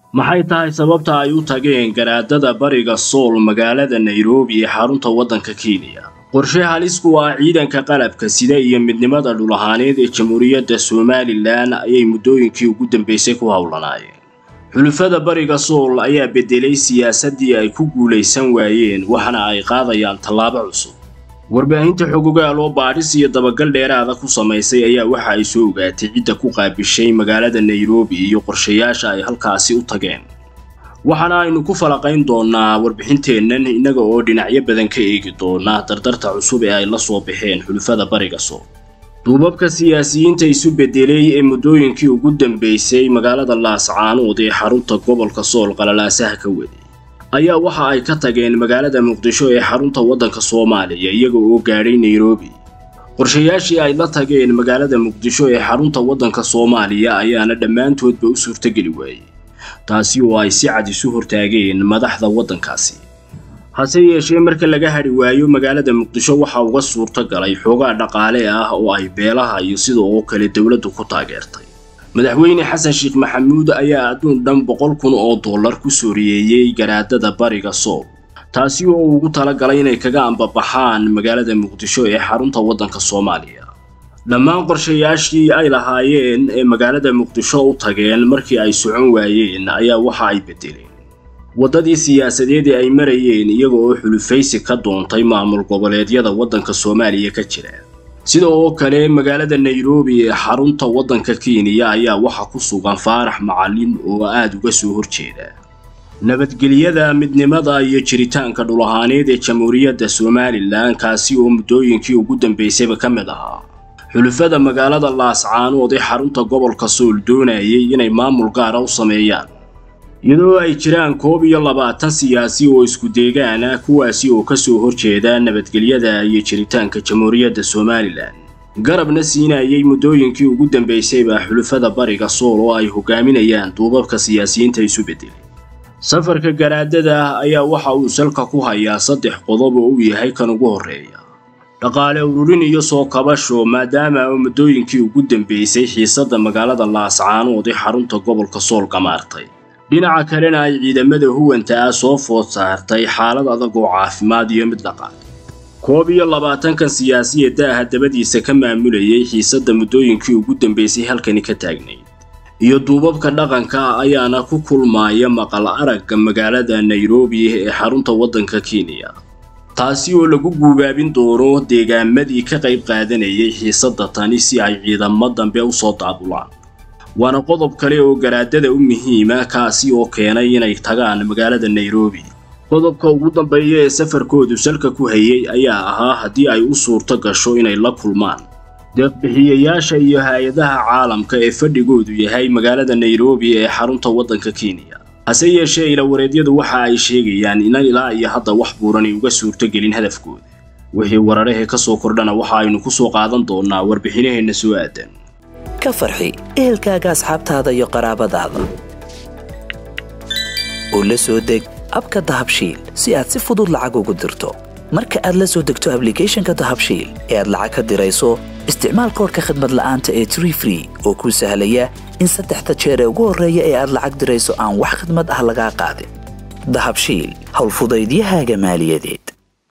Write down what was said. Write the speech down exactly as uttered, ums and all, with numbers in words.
maxay tahay sababta ay u tageen garaadada bariga Sool magaalada Nairobi ee xarunta waddanka Kenya? qorshe halis ku ah ciidanka qalabka sida iyo midnimada dhul ahaaneed ee Jamhuuriyadda Somaliland ayay muddooyinkii ugu dambeysay ku hawlanaayeen. xulufada bariga Sool ayaa bedelay siyaasadii ay ku guuleysan waayeen waxana ay qaadayaan tallaabo cusub. warbaahinta xogogaal oo baadhis iyo dabagal dheeraad ah ku sameysay ayaa waxa ay soo ogaatay cidda ku qaabishay magaalada Nairobi iyo qorshayaasha ay halkaasi u tageen. waxana aynu ku falaqayn doonaa warbixinteennan inaga oo dhinacyo badan ka eegi doona dardarta cusub ee ay la soo baxeen xulufada bariga Sool. duubabka siyaasiyiinta isu bedelay ee muddooyinkii ugu dambeysay magaalada Laascaanood ee xarunta gobolka Sool qalalaasaha ka waday ayaa waxa ay ka tageen magaalada Muqdisho ee xarunta waddanka Soomaaliya iyaga oo gaaray Nairobi. qorshayaashii ay la tageen magaalada Muqdisho ee xarunta waddanka Soomaaliya ayaana dhammaantoodba u suurtageli waayay, taasi oo ay si cad isu hortaageen madaxda waddankaasi. hase yeeshee marka laga hari waayo magaalada Muqdisho waxa uga suurta galay xoogaa dhaqaale ah oo ay beelaha iyo sidoo kale dawladdu ku taageertay. madaxweyne xasan sheekh maxamuud ayaa adduun dhan boqol kun oo dollar ku sooriyeeyay garaadada bariga Sool, taasi oo ugu talagalay inay kaga ambabaxaan magaalada Muqdisho ee xarunta waddanka Soomaaliya. dhammaan qorshayaashii ay lahaayeen ee magaalada Muqdisho u tageen markii ay socon waayeen ayaa waxa ay bedeleen wadadii siyaasadeed ee ay marayeen iyaga oo xulufaysi ka doontay maamul goboleedyada waddanka Soomaaliya ka jira. sidoo kale magaalada Nairobi ee xarunta waddanka Kenya ayaa waxa ku sugan Faarax Macalin oo aad uga soo horjeeda nabadgelyada, midnimada iyo jiritaanka dhul ahaaneed ee Jamhuuriyadda Somaliland, kaasi oo muddooyinkii ugu dambeysay ka mid ahaa xulufada magaalada Laascaanood ee xarunta gobolka Sool doonayay inay maamul gaar ah u sameeyaan, iyadoo ay jiraan koob iyo labaatan siyaasi oo isku deegaan ah kuwaasi oo ka soo horjeeda nabadgelyada iyo jiritaanka Jamhuuriyadda Somaliland. garabna siinayay muddooyinkii ugu dambeysay baa xulufada bariga Sool oo ay hogaaminayaan duubabka siyaasiyiinta isu bedelay. safarka garaadada ayaa waxa uu salka ku hayaa saddex qodob oo uu yahay kan ugu horeeya dhaqaale ururin iyo soo kabasho, maadaama muddooyinkii ugu dambeysay xiisada magaalada Laascaanood ee xarunta gobolka Sool ka maartay. dhinaca kalena ay ciidamada huwanta ah soo food saartay xaalad adag oo caafimaad iyo mid dhaqaale. koob iyo labaatan kan siyaasiyadda ah dabadiisa ka maamulayay xiisada muddooyinkii ugu dambeysay halkani ka taagnayd, iyo duubabka dhaqanka ayaana ku kulmaya maqal aragga magaalada Nairobi ee xarunta waddanka Kenya, taasi oo lagu guubaabin doono deegaamadii ka qayb qaadanayay xiisada tani si ay ciidamo dambe u soo daabulaan. waana qodob kale oo garaadada u muhiima kaasi oo keenay inay tagaan magaalada Nairobi. qodobka ugu dambeeya ee safarkoodu salka ku hayay ayaa ahaa haddii ay u suurto gasho inay la kulmaan deeq-bixiyayaasha iyo hay'adaha caalamka ee fadhigoodu yahay magaalada Nairobi ee xarunta waddanka Kenya. hase yeeshee ila wareedyadu waxa ay sheegayaan in ilaa iyo hadda wax buuran uga suurto gelin hadafkooda. wixii wararka ka soo kordhana waxa aynu ku soo qaadan doonaa warbixinaheena soo aadan. ka farxi ehelkaaga, asxaabtaada iyo qaraabadaada. oo la soo deg abka Dahabshiil si aad si fudud lacag ugu dirto. marka aad la soo degto application-ka Dahabshiil ee aad lacag ka dirayso, isticmaal koodhka khidmad la'aanta ee Tree Free oo kuu sahlaya in saddexda jeer ee ugu horreeya ee aad lacag dirayso aan wax khidmad ah laga qaadin. Dahabshiil, hawl fudaydiyahaaga maaliyadeed.